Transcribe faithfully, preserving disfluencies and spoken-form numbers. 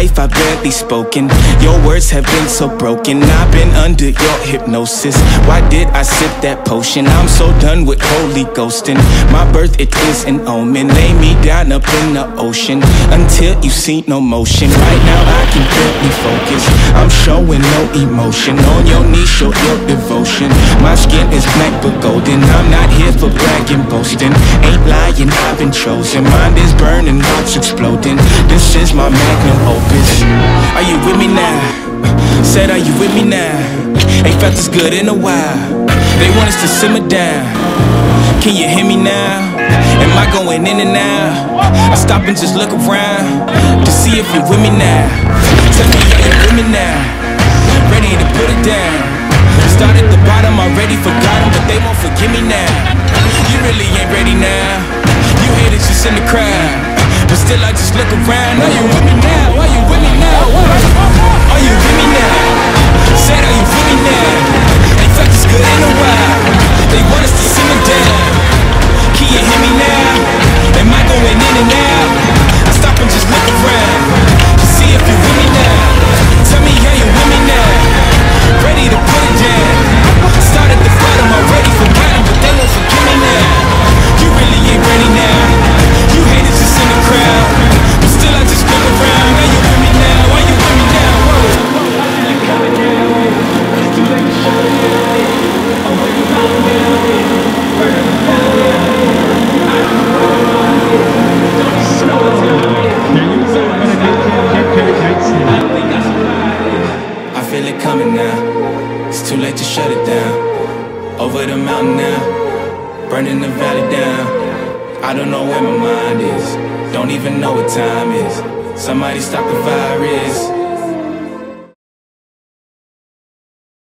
life I've barely spoken. Your words have been so broken. I've been under your hypnosis. Why did I sip that potion? I'm so done with holy ghosting. My birth, it is an omen. Lay me down up in the ocean until you see no motion. Right now I can barely focus. I'm showing no emotion. On your knees, show your devotion. My skin is black but golden. I'm not here for bragging, boasting. Ain't lying, I've been chosen. Mind is burning, heart's exploding. This is my magnum opus. Are you with me now? Said, are you with me now? Ain't felt this good in a while. They want us to simmer down. Can you hear me now? Am I going in and out? I stop and just look around to see if you're with me now. Tell me, are you with me now? Ready to put it down. Start at the bottom, already forgotten, but they won't forgive me now. You really ain't ready now. You haters just in the crowd, but still I just look around. Are you with me now? Are you with me now? Are you with me now? Said, are you with me now? Ain't felt this good in a while. They want us to simmer down. Can you hear me now? Am I going in and out? I stop and just look around to see if you're with me now. Tell me, are you with me now? Ready to put it down. Start at the bottom, already forgotten, but they won't forgive me now. You really ain't ready now. You haters just in the crowd, but still I just look around. Are you with me now? Are you with me now? Whoa. It's too late to shut it down. I'm waiting on I feel it coming now. It's too late to shut it down. Over the mountain now, burning the valley down. I don't know where my mind is. Don't even know what time is. Somebody stop the virus.